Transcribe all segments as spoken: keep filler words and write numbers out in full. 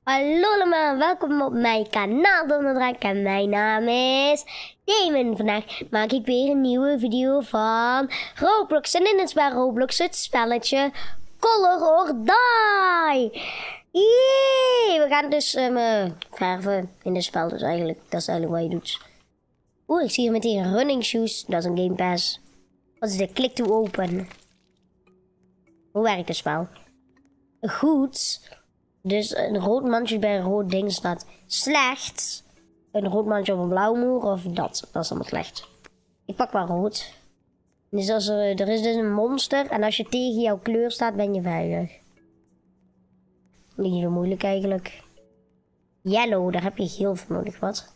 Hallo allemaal, welkom op mijn kanaal Donderdraak en mijn naam is Damon. Vandaag maak ik weer een nieuwe video van Roblox en in het spel Roblox het spelletje Color or Die. Yay! We gaan dus um, verven in het spel, dus eigenlijk, dat is eigenlijk wat je doet. Oeh, ik zie hier meteen running shoes, dat is een game pass. Wat is de click to open? Hoe werkt het spel? Goed. Dus een rood mandje bij een rood ding staat slecht. Een rood mandje op een blauw muur of dat. Dat is allemaal slecht. Ik pak wel rood. Dus als er, er is dus een monster en als je tegen jouw kleur staat ben je veilig. Niet zo moeilijk eigenlijk. Yellow, daar heb je heel veel nodig. Wat?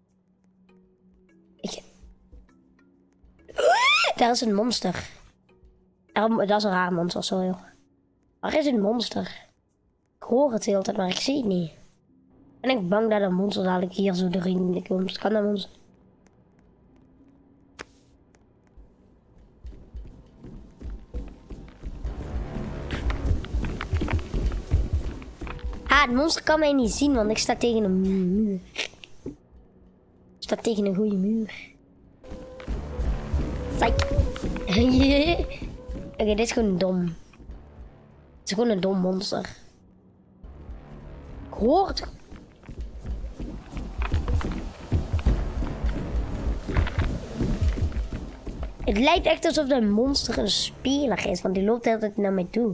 Ik... Daar is een monster. Dat is een raar monster, sorry. Waar is een monster? Ik hoor het de hele tijd, maar ik zie het niet. Ben ik bang dat een monster dadelijk hier zo erin komt. Kan dat monster? Ah, het monster kan mij niet zien, want ik sta tegen een muur. Ik sta tegen een goede muur. Psych. Oké, okay, dit is gewoon dom. Het is gewoon een dom monster. Ik hoor het. Het lijkt echt alsof de monster een speler is, want die loopt altijd naar mij toe.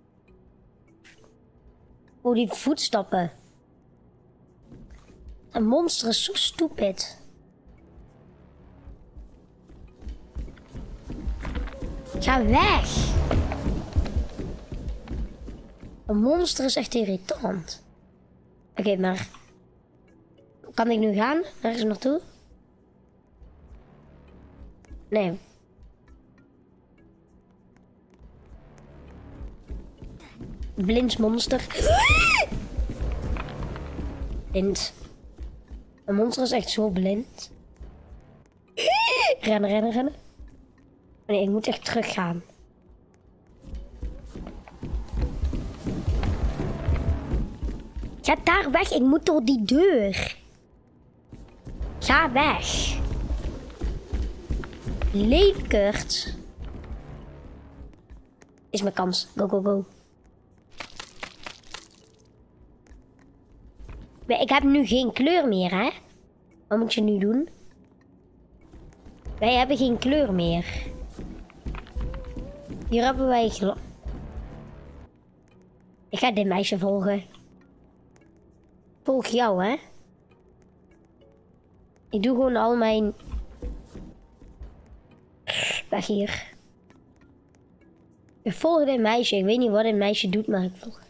Oh, die voetstappen. Een monster is zo stupid. Ga weg. Een monster is echt irritant. Oké, okay, maar... Kan ik nu gaan? Ergens naartoe? Nee. Blind monster. Blind. Een monster is echt zo blind. Rennen, rennen, rennen. Nee, ik moet echt teruggaan. Ga daar weg, ik moet door die deur. Ga weg. Leekert. Is mijn kans. Go, go, go. Maar ik heb nu geen kleur meer, hè? Wat moet je nu doen? Wij hebben geen kleur meer. Hier hebben wij... gla- Ik ga dit meisje volgen. Volg jou, hè? Ik doe gewoon al mijn... Weg hier. Ik volg dit meisje. Ik weet niet wat dit meisje doet, maar ik volg.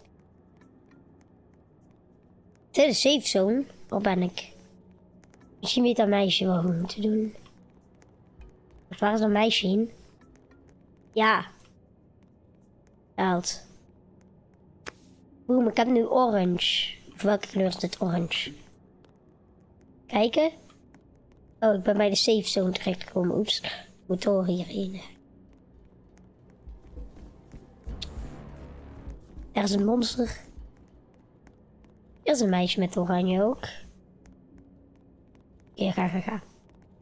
Dit is een safe zone. Waar ben ik? Misschien weet dat meisje wat we moeten doen. Waar is dat meisje in? Ja. Haalt. Boem, ik heb nu orange. Of welke kleur is dit orange? Kijken. Oh, ik ben bij de safe zone terechtgekomen. Oeps. Motor hierheen. Er is een monster. Er is een meisje met oranje ook. Ja, ga, ga, ga.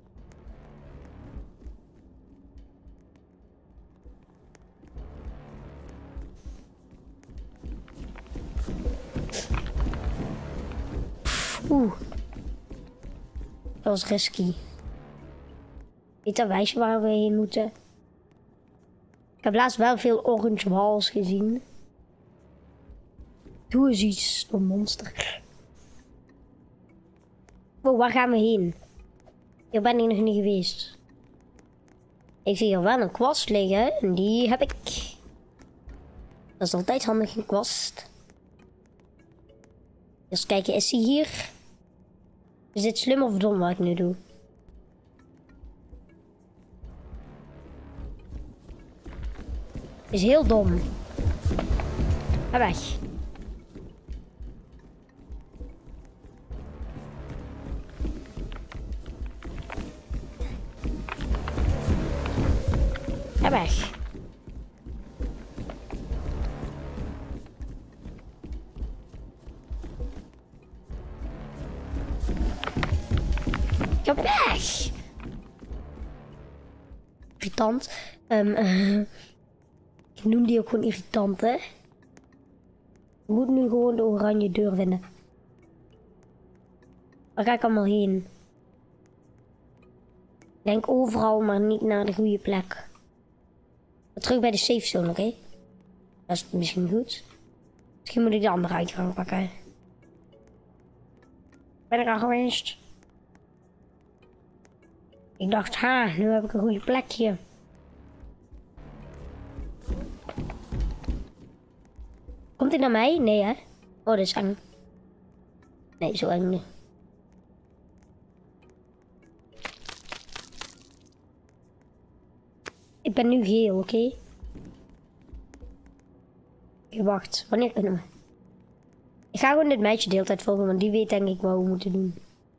Oeh. Dat was risky. Weet dat wijsje waar we heen moeten? Ik heb laatst wel veel orange walls gezien. Doe eens iets, een monster. Wow, waar gaan we heen? Hier ben ik nog niet geweest. Ik zie hier wel een kwast liggen en die heb ik. Dat is altijd handig, een kwast. Eens kijken, is hij hier? Is dit slim of dom wat ik nu doe? Is heel dom. Ga weg. Ga weg. Ga weg. Irritant. Um, uh, ik noem die ook gewoon irritant, hè. Je moet nu gewoon de oranje deur vinden. Waar ga ik allemaal heen? Ik denk overal, maar niet naar de goede plek. Terug bij de safe zone, oké? Okay? Dat is misschien goed. Misschien moet ik de andere uitgang pakken. Ben ik al geweest? Ik dacht, ha, nu heb ik een goede plekje. Komt hij naar mij? Nee, hè? Oh, dat is eng. Nee, zo eng niet. Ik ben nu geel, oké? Okay? Okay, wacht, wanneer kunnen we? Ik ga gewoon dit meisje de hele tijd volgen, want die weet denk ik wat we moeten doen.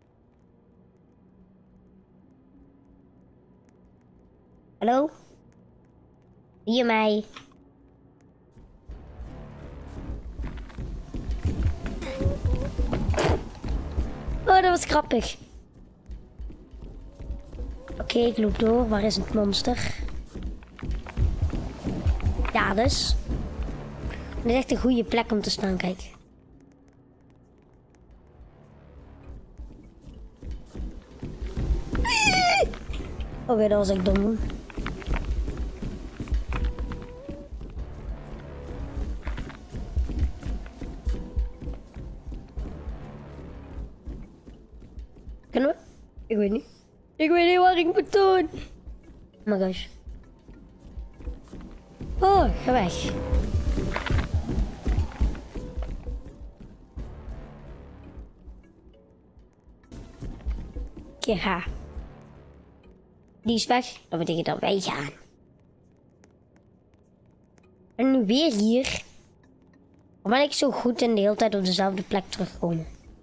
Hallo? Zie je mij? Oh, dat was grappig. Oké, okay, ik loop door. Waar is het monster? Ja, dus. Dit is echt een goede plek om te staan, kijk. Oké, okay, dat was echt dom. Kunnen we? Ik weet niet. Ik weet niet wat ik moet doen. Oh my gosh. Oh, ga weg. Oké, ga. Die is weg. Dat betekent dat wij gaan. En nu weer hier. Waarom ben ik zo goed en de hele tijd op dezelfde plek terugkomen?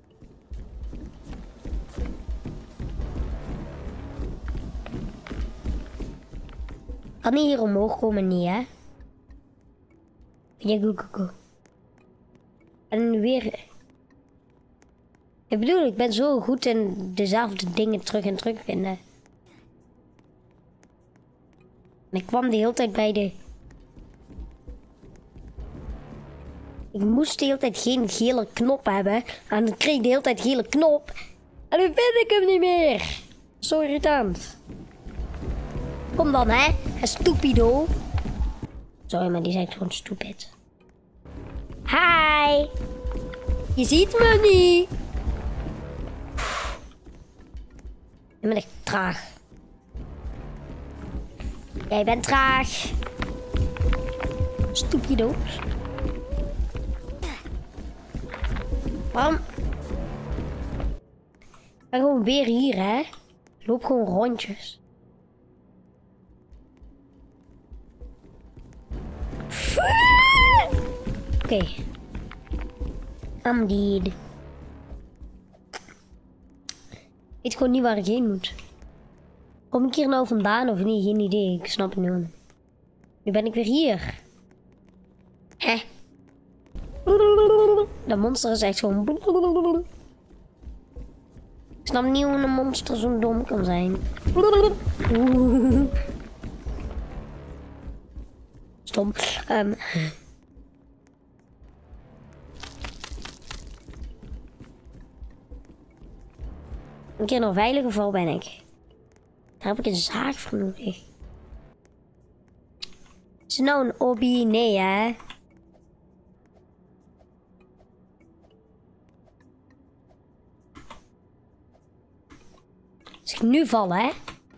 Kan niet hier omhoog komen, niet hè? Ja, go, go, go. En nu weer. Ik bedoel, ik ben zo goed in dezelfde dingen terug en terug vinden. En ik kwam de hele tijd bij de... Ik moest de hele tijd geen gele knop hebben. En dan kreeg ik de hele tijd gele knop. En nu vind ik hem niet meer. Zo irritant. Kom dan, hè. Stupido. Sorry, maar die zijn gewoon stupid. Hi. Je ziet me niet. Ik ben echt traag. Jij bent traag. Stupido. Waarom? Ik ben gewoon weer hier, hè. Ik loop gewoon rondjes. Oké. Okay. I'm dead. Ik weet gewoon niet waar ik heen moet. Kom ik hier nou vandaan of niet? Geen idee. Ik snap het nu. Nu ben ik weer hier. Hè? Dat monster is echt gewoon... Ik snap niet hoe een monster zo dom kan zijn. Stom. Um. Een keer in een veilig geval ben ik. Daar heb ik een zaag voor nodig. Is het nou een hobby? Nee, hè? Als ik nu val, hè?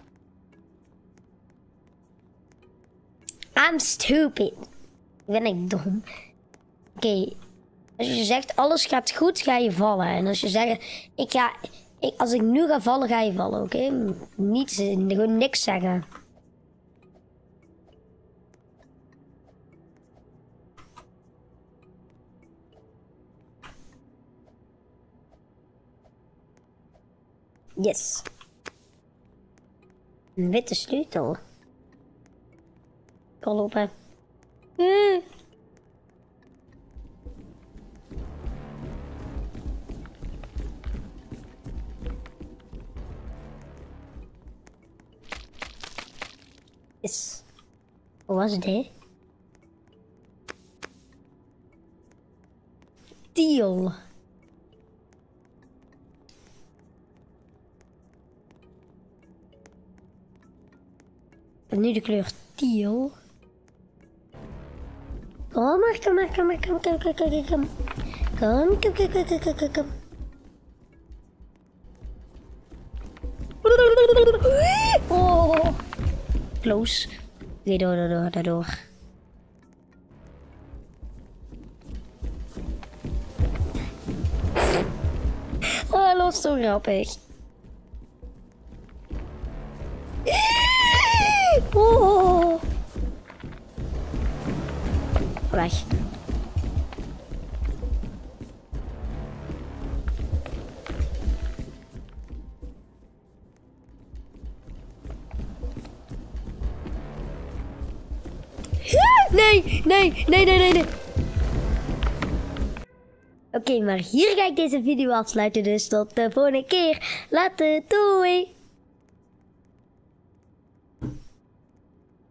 I'm stupid. Ben ik dom? Oké. Okay. Als je zegt alles gaat goed, ga je vallen. En als je zegt, ik ga... Ik, als ik nu ga vallen, ga je vallen, oké? Okay? Niet, gewoon niks zeggen. Yes. Een witte sleutel. Ik kan lopen. Uh. Is... Wat was het, hè? Teal. En nu de kleur teal. Kom maar, kom maar, kom maar, kom, kom, kom, kom, kom. Kom, kom, kom, kom, kom, kom, kom. Oh. Close. Oké, door, door, door, door, door. Oh, dat was zo grappig. Oh. Weg. Nee, nee, nee, nee, nee, nee. Oké, okay, maar hier ga ik deze video afsluiten. Dus tot de volgende keer. Later, doei.